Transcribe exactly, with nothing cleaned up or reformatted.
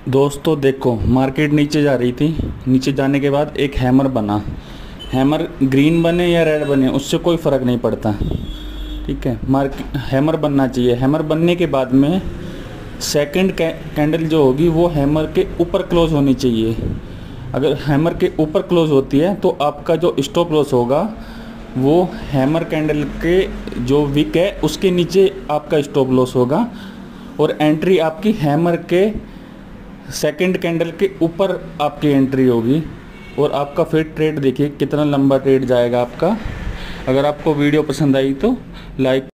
दोस्तों देखो, मार्केट नीचे जा रही थी। नीचे जाने के बाद एक हैमर बना। हैमर ग्रीन बने या रेड बने उससे कोई फ़र्क नहीं पड़ता, ठीक है। मार्क हैमर बनना चाहिए। हैमर बनने के बाद में सेकंड कैंडल जो होगी वो हैमर के ऊपर क्लोज होनी चाहिए। अगर हैमर के ऊपर क्लोज होती है तो आपका जो स्टॉप लॉस होगा वो हैमर कैंडल के जो विक है उसके नीचे आपका स्टॉप लॉस होगा, और एंट्री आपकी हैमर के सेकंड कैंडल के ऊपर आपकी एंट्री होगी। और आपका फिर ट्रेड देखिए कितना लंबा ट्रेड जाएगा आपका। अगर आपको वीडियो पसंद आई तो लाइक